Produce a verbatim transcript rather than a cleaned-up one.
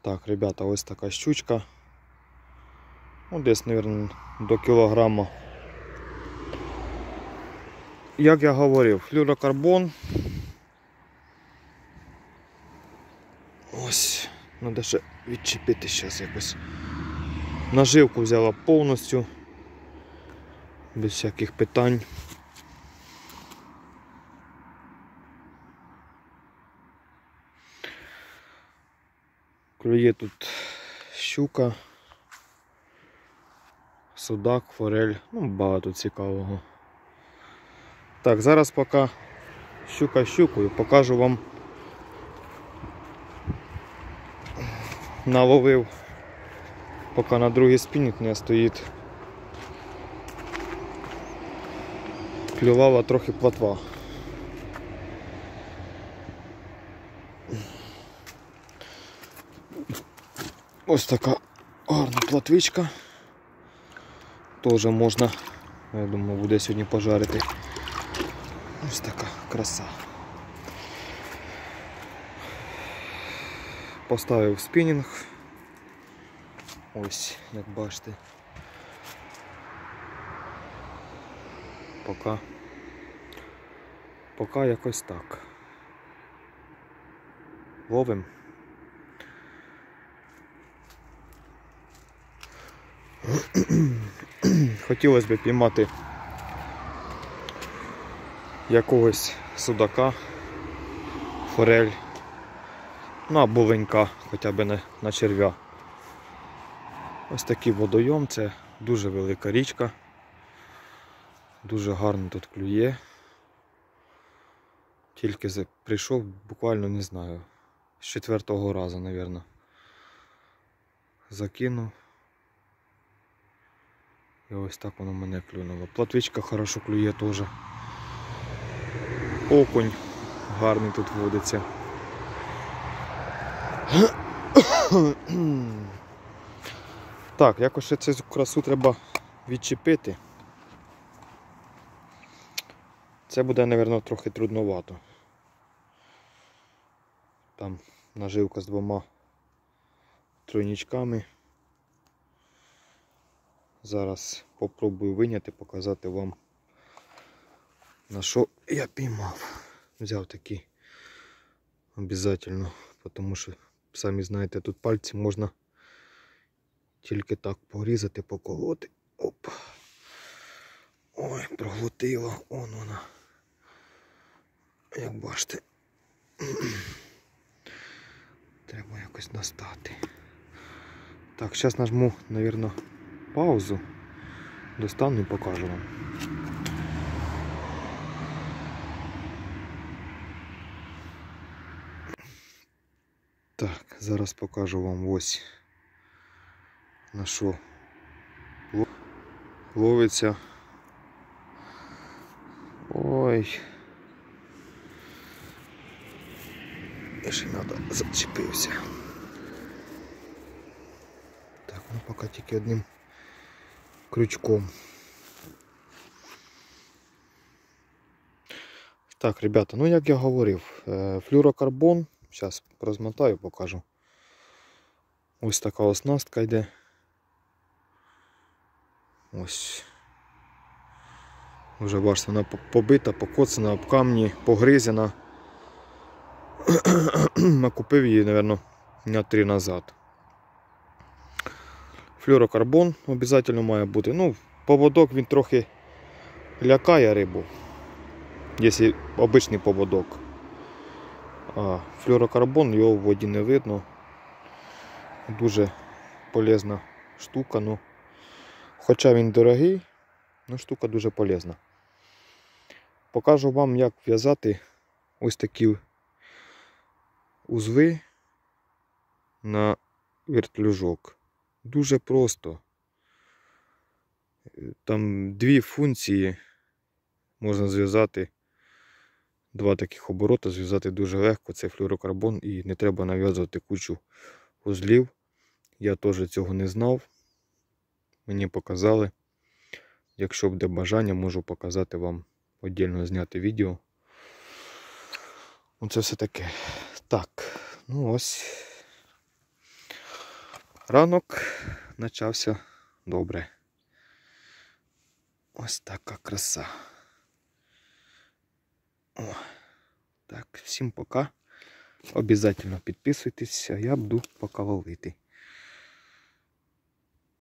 Так, ребята, ось така щучка. Ну, десь, мабуть, до кілограма. Як я говорив, флюрокарбон. Ось, треба ще відчепити зараз якось. Наживку взяла повністю, без всяких питань. Клює тут щука, судак, форель, ну багато цікавого. Так, зараз поки щука щукою, покажу вам. Наловив, поки на другий спінінг не стоїть. Клювала трохи плотва. Ось така гарна плотвичка. Теж можна, я думаю, буде сьогодні пожарити. Ось така краса. Поставив спінінг. Ось, як бачите. Поки, поки якось так. Ловим. Хотілося б піймати якогось судака, форель, ну або ленька, хоча б на, на черв'я. Ось такий водойом, це дуже велика річка, дуже гарно тут клює. Тільки прийшов, буквально, не знаю, з четвертого разу, мабуть. Закинув. І ось так воно мене клюнуло. Плотвичка хорошо клює теж. Окунь гарний тут водиться. Так, якось ще цю красу треба відчепити. Це буде, мабуть, трохи трудновато. Там наживка з двома тройничками. Зараз попробую виняти, показати вам, на що я піймав. Взяв такий обов'язково, тому що, самі знаєте, тут пальці можна тільки так порізати, поколоти. Оп. Ой, проглотила, он вона. Як бачите. Треба якось достати. Так, зараз нажму, мабуть, паузу. Достану і покажу вам. Так, зараз покажу вам ось на що ловиться. Ой. І ще треба, зачепився. Так, ну поки тільки одним крючком. Так, ребята, ну як я говорив, флюрокарбон, зараз розмотаю, покажу. Ось така оснастка йде. Ось. Вже бачите, вона побита, покоцана об камні, погризена. Я купив її, мабуть, дня три назад. Флюрокарбон обов'язково має бути. Ну, поводок він трохи лякає рибу, якщо обичний поводок. А флюрокарбон, його в воді не видно. Дуже полезна штука. Ну, хоча він дорогий, але штука дуже полезна. Покажу вам, як в'язати ось такі узви на вертлюжок. Дуже просто. Там дві функції можна зв'язати. Два таких обороти зв'язати дуже легко. Це флюрокарбон і не треба нав'язувати кучу узлів. Я теж цього не знав. Мені показали. Якщо буде бажання, можу показати вам, віддільно зняти відео. Оце все таке. Так, ну ось. ранок почався добре. Ось така краса. О, так, всім пока. Обязательно підписуйтесь, а я буду пока ловити.